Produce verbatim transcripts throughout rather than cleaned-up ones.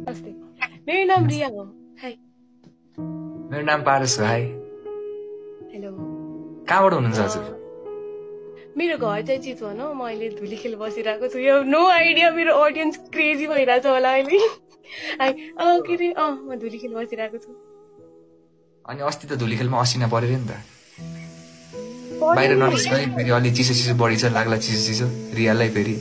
नमस्ते मेरो नाम रिया हो हाई मेरो नाम पारस हो हाई हेलो कहाँबाट हुनुहुन्छ हजुर मेरो घर चाहिँ चितवन हो म अहिले धुलीखेल बसिरहेको छु यो नो आइडिया मेरो अडियन्स क्रेजी भइरहेछ होला अहिले हाई अ के रे अ म धुलीखेल बसिरहेको छु अनि अस्ति त धुलीखेलमा असिना परेर नि त बाहिर ननिस्क है फेरि अलि चिसो चिसो बढी छ लाग्ला चिसो चिसो रियालाई फेरि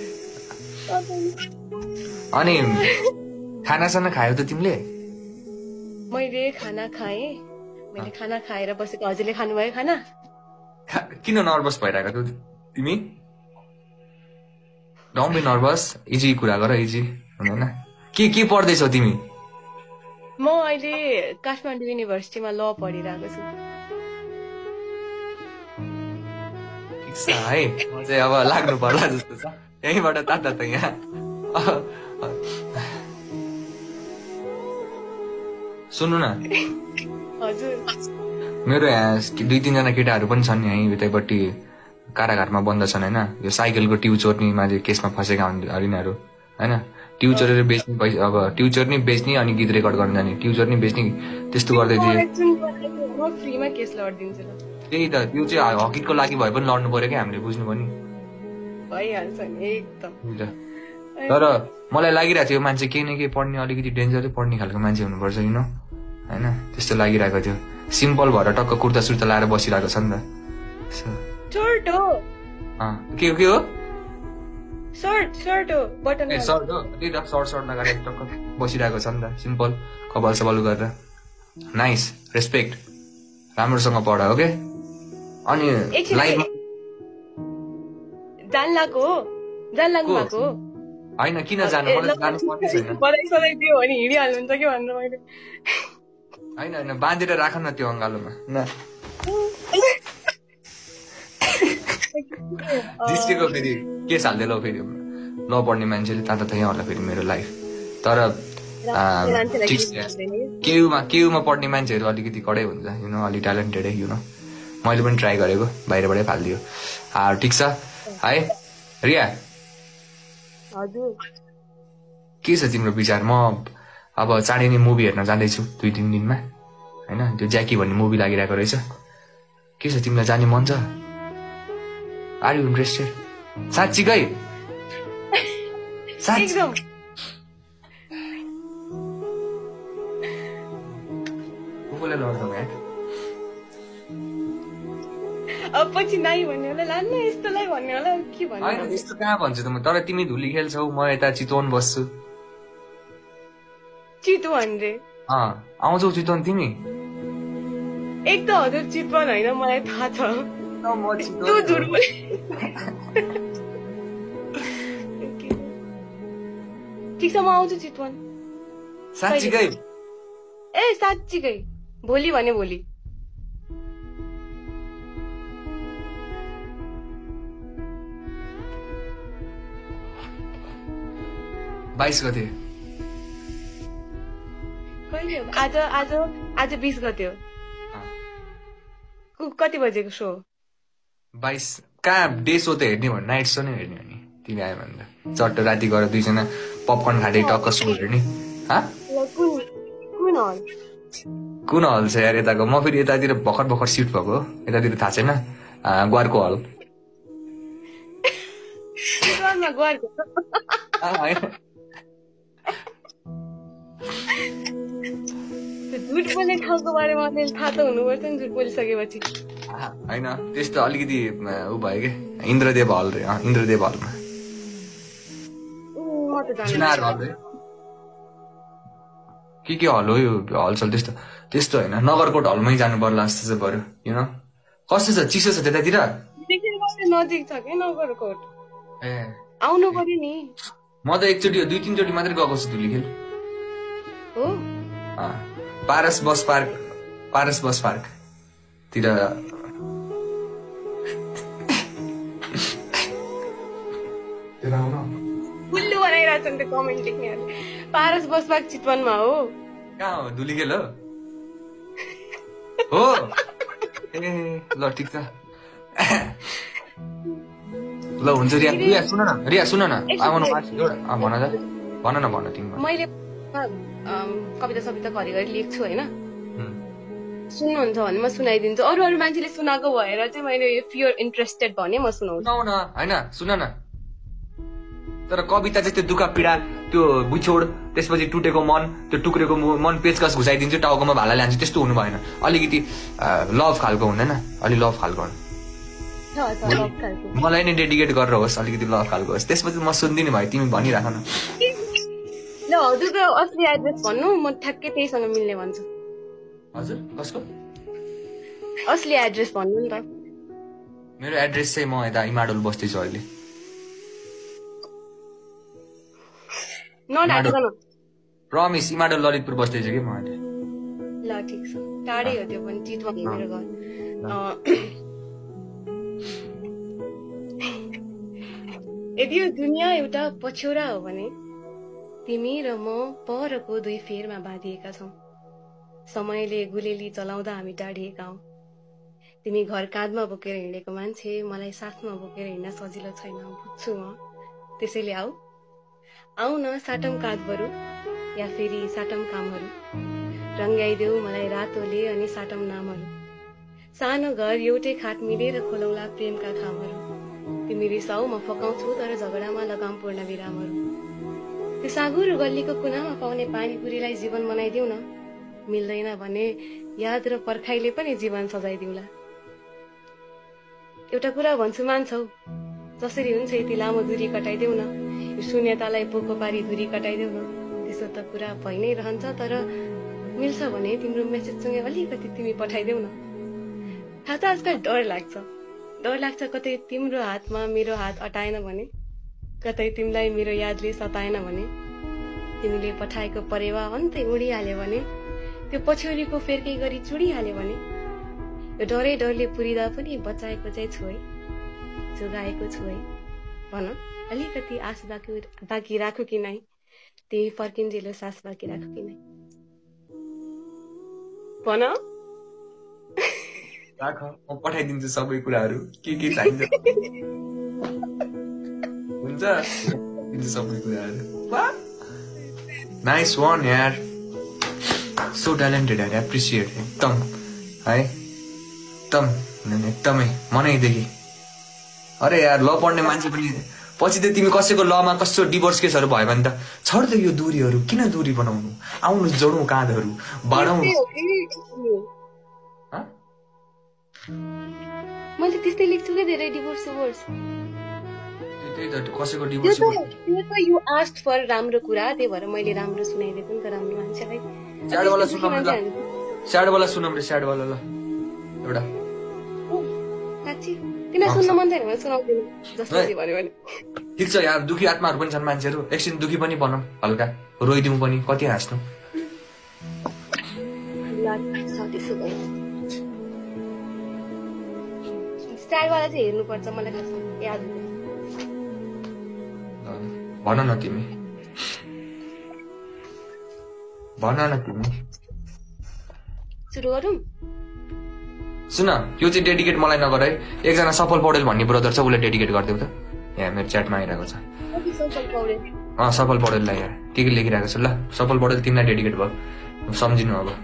अनि खानासाना खायौ त तिमीले मैले खाना खाएँ मैले खाना खाएर बसेको हजुरले खानुभयो खाना किन नर्भस भइरहेको थियौ तिमी डोन्ट बी नर्भस इजी कुरा गर इजी हुँदैन के के पढ्दैछौ तिमी म अहिले काठमाडौँ युनिभर्सिटीमा ल पढिरहेको छु ठिक छ है म चाहिँ अब लाग्नु पर्ला जस्तो छ यहीँबाट ताता त यहाँ सुन्नु न हजुर मेरो यहाँ दुई तिनजना केटाहरू पनि छन् यहीँ उतैपट्टि कारागारमा बन्द छन् होइन यो साइकलको ट्यु चोर्नीमा केसमा फँसेका हुन् यिनीहरू होइन ट्यु चोरेर बेच्ने पैसा अब ट्यु चोर्नी बेच्ने अनि गीत रेकर्ड गर्न जाने ट्यु चोर्नी बेच्ने त्यस्तो गर्दै थिए त्यही त त्यो चाहिँ हकितको लागि भए पनि लड्नु पर्यो क्या हामीले बुझ्नु पनि तर मलाई लागिरहेको थियो मान्छे केही न केही पढ्ने अलिकति डेन्जरै पढ्ने खालको मान्छे हुनुपर्छ यु नो होइन त्यस्तो लागिरहेको थियो सिम्पल भएर टक्क कुर्ता सुर्ता लाएर बसिरहेको छ नि त के के हो सर्ट सर्ट हो बटन ए सर्ट हो त्यही त सर्ट सर्ट लगाएर टक्क बसिरहेको छ नि त सिम्पल कपाल सपाल गरेर नाइस रेस्पेक्ट राम्रोसँग पढ ओके अनि लाइफमा जान लाग्यो हो जान लाग्नु भएको हो होइन किन जानु मलाई जानु पर्ने छैन बधाई सधैँ दियो भने हिँडिहाल्नुहुन्छ कि भनेर मैले होइन होइन बाँधेर राख न त्यो अँगालोमा न जिस्केको फेरि के हाल्दै ल फेरि ल पढ्ने मान्छेले ताता त यहाँ होला फेरि मेरो लाइफ तर केयुमा केयुमा पढ्ने मान्छेहरू अलिकति कडै हुन्छ यु नो अलिक ट्यालेन्टेडै यु नो मैले पनि ट्राई गरेको बाहिरबाटै फालिदियो ठिक छ है रिया हजुर के छ तिम्रो विचार म अब चाँडै नै मुभी हेर्न जाँदैछु दुई तिन दिनमा होइन त्यो ज्याकी भन्ने मुभी लागिरहेको रहेछ के छ तिमीलाई जाने मन छ आर यु इन्ट्रेस्टेड साँच्चीकै एकदम कसले लड्छौ यार अब पछि नाइ भन्ने होला लान्न यस्तोलाई भन्ने होला के भन्ने होइन यस्तो कहाँ भन्छु त म तर तिमी धुली खेल्छौ म यता चितवन बस्छु चितवन रे अँ आउँछौ चितवन तिमी एक त हजुर चितवन होइन मलाई थाहा छ म चितवन तँ झुट बोले ठिक छ म आउँछु चितवन साँच्चीकै ए साँच्चीकै भोलि भने भोलि बाइस गते कहिले हो आज आज आज बिस गते हो कति बजेको सो बाइस कहाँ डे सो त हेर्ने भने नाइट सो नै हेर्ने हो नि तिमी आयो भने त चट्ट राति गएर दुईजना पपकर्न खाँदै टक्क सो हेर्ने कुन हल कुन हल छ यार यताको म फेरि यतातिर भर्खर भर्खर सिफ्ट भएको यतातिर थाहा छैन ग्वारको हल झुट बोल्ने ठाउँको बारेमा थाहा त हुनुपर्छ नि झुट बोलिसकेपछि होइन त्यस्तो अलिकति ऊ भयो कि इन्द्रदेव हल रे इन्द्रदेव हलमा के के हल हो यो हलचल त्यस्तो त्यस्तो होइन नगरकोट हलमै जानु पर्ला जस्तो चाहिँ पर्यो यु नो कस्तो छ चिसो छ त्यतातिर नजिक छ कि नगरकोट ए आउनु पर्यो नि म त एकचोटि दुई तिनचोटि मात्रै गएको छु धुलीखेल हो Paras bus park Paras bus park तिर उल्लु बनाइरहेको छ नि त्यो कमेन्ट लेख्नेहरूले पारस बस पार्क चितवनमा हो कहाँ हो धुलीखेल हो हो ए ल ठिक छ ल हुन्छ रिया रिया सुन न रिया सुन न आउनु भन त भन न भन तिमी मैले कविता सविता घरिघरि लेख्छु होइन, सुन्नुहुन्छ भने म सुनाइदिन्छु। अरू अरू मान्छेले सुनाएको भएर चाहिँ मैले फियर इन्ट्रेस्टेड भने म सुनाउँछु न होइन। सुन न, तर कविता चाहिँ त्यो दुःख पीडा, त्यो बिछोड, त्यसपछि टुटेको मन, त्यो टुक्रेको मन पेचकस घुसाइदिन्छु, टाउकोमा भाला ल्यान्छु, त्यस्तो हुनु भएन। अलिकति लभ खालको हुँदैन, अलि लभ खालको मलाई नै डेडिकेट गरेर होस्, अलिकति लभ खालको होस्, त्यसपछि म सुन्दिनँ भाइ, तिमी भनिराख न। ल हजुरको असली एड्रेस भन्नु, म ठ्याक्कै त्यहीसँग मिल्ने भन्छु। हजुर कसको असली एड्रेस भन्नु नि त। मेरो एड्रेस चाहिँ म यता इमाडोल बस्दैछु अहिले। प्रमिस, इमाडोल ललितपुर बस्दैछु कि म अहिले। ल ठिक छ, टाढै हो त्यो पनि, चितवन हो मेरो घर। यदि यो दुनियाँ एउटा पछ्यौरा हो भने तिमी र म परको दुई फेरमा बाँधिएका छौं। समयले गुलेली चलाउँदा हामी टाढिएका हौ। तिमी घर काँधमा बोकेर हिँडेको मान्छे, मलाई साथमा बोकेर हिँड्न सजिलो छैन, बुझ्छु म। त्यसैले आऊ आऊ न, साटम काँधहरू या फेरि साटम कामहरू, रङ्गाइदेऊ मलाई रातोले अनि साटम नामहरू। सानो घर एउटै खाट मिलेर खोलौला प्रेमका खामहरू। तिमी रिसाऊ म फकाउँछु, तर झगडामा लगाम पूर्ण विरामहरू। त्यो साँगुरो गल्लीको कुनामा पाउने पानीपुरीलाई जीवन बनाइदेऊ न। मिल्दैन भने याद र पर्खाइले पनि जीवन सजाइदिउला। एउटा कुरा भन्छु मान्छौ, जसरी हुन्छ यति लामो दूरी कटाइदेऊ न। यो शून्यतालाई पोको पारी दूरी कटाइदेऊ न। त्यसो त कुरा भइ नै रहन्छ, तर मिल्छ भने तिम्रो मेसेजसँगै अलिकति तिमी पठाइदेऊ न। थाहा छ आजकल डर लाग्छ, डर लाग्छ कतै तिम्रो हातमा मेरो हात अटाएन भने, कतै तिमीलाई मेरो यादले सताएन भने, तिमीले पठाएको परेवा अन्तै उडिहाल्यो भने, त्यो पछ्यौरीको फेर्कै गरी चुडिहाल्यो भने, यो डरै डरले पुरिँदा पनि बचाएको चाहिँ छु है, जोगाएको छु है। भन अलिकति आश बाँकी बाँकी राखु कि नै, त्यही फर्किन्जेलो सास बाँकी राखु कि नै, भन। राख, म पठाइदिन्छु सबै कुराहरू, के के चाहिन्छ हुन्छ, दिन्छु सबै कुराहरू। नाइस वान यार, सो ट्यालेन्टेड यार, एप्रिसिएट एकदम है, एकदम एकदमै मनैदेखि। अरे यार ल पढ्ने मान्छे पनि पछि त तिमी कसैको लमा कस्तो डिभोर्स केसहरू भयो भने त छोड त यो दूरीहरू, किन दूरी बनाउनु, आउनु जोडौँ काँधहरू, बढाउँ। मैले त्यस्तै लेख्छु क्या धेरै, डिभोर्स डिभोर्स त्यही त, कसैको डिभोर्स यु आस्क्ड फर राम्रो कुरा, त्यही भएर मैले राम्रो सुनाइदिएको नि त राम्रो मान्छेलाई। स्याड वाला सुनाउँ ल, स्याड वाला सुनाउँ रे, स्याड वाला ल एउटा। साच्ची किन सुन्न मन छैन भने सुनाउँदिनँ, जस्तो जे भन्यो भने। ठिक छ यार, दुखी आत्माहरू पनि छन् मान्छेहरू, एकछिन दुखी पनि बनाऊँ, हल्का रोइदिउँ पनि, कति हाँस्नु। स्टाइलवाला चाहिँ हेर्नुपर्छ, मलाई खासमा याद हुँदैन। भन न तिमी, भन न तिमी। सुरु गरौँ? सुन, यो चाहिँ डेडिकेट मलाई नगर है, एकजना सफल पौडेल भन्ने ब्रदर छ, उसलाई डेडिकेट गरिदेऊ त। यहाँ मेरो च्याटमा आइरहेको छ। अँ सफल पौडेललाई यार, के के लेखिरहेको छ। ल सफल पौडेल, तिमीलाई डेडिकेट भयो, सम्झिनु अब।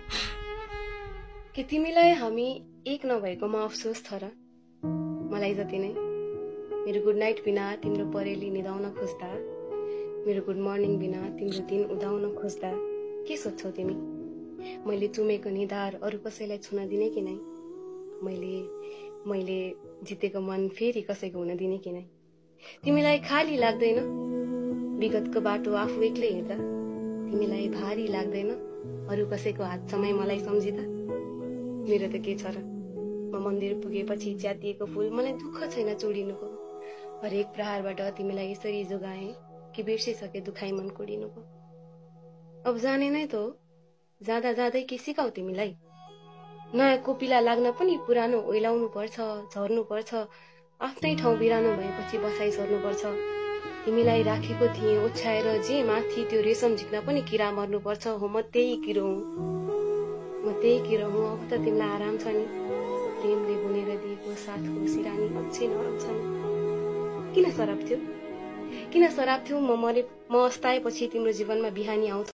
कि तिमीलाई हामी एक नभएकोमा अफसोस छ र, मलाई जति नै। मेरो गुड नाइट बिना तिम्रो परेली निदाउन खोज्दा, मेरो गुड मर्निङ बिना तिम्रो दिन उदाउन खोज्दा के सोच्छौ तिमी? मैले चुमेको निधार अरू कसैलाई छुन दिने कि नै? मैले मैले जितेको मन फेरि कसैको हुन दिने कि नै? तिमीलाई खाली लाग्दैन विगतको बाटो आफू एक्लै हिँड्दा? तिमीलाई भारी लाग्दैन अरू कसैको हात समय मलाई सम्झिँदा? मेरो त के छ र, म मन्दिर पुगेपछि च्यातिएको फूल, मलाई दुःख छैन चुडिनुको। हरेक प्रहारबाट तिमीलाई यसरी जोगाएँ कि बिर्सिसके दुखाइ मन कोडिनुको। अब जाने नै त हो, जाँदा जाँदै के सिकाऊ तिमीलाई? नयाँ कोपिला लाग्न पनि पुरानो ओइलाउनु पर्छ, झर्नु पर्छ, आफ्नै ठाउँ बिरानो भएपछि बसाइ सर्नु पर्छ। तिमीलाई राखेको थिएँ ओछ्याएर जे माथि, त्यो रेशम झिक्न पनि किरा मर्नु पर्छ। हो म त्यही किरो हुँ, म त्यही किरो हुँ। अब त तिमीलाई आराम छ नि, प्रेमले बुनेर दिएको साथको सिरानी अझै नरम छ नि। किन सराप थियो, किन सराप थियो? म मरे म अस्ताएपछि तिम्रो जीवनमा बिहानी आउँछ।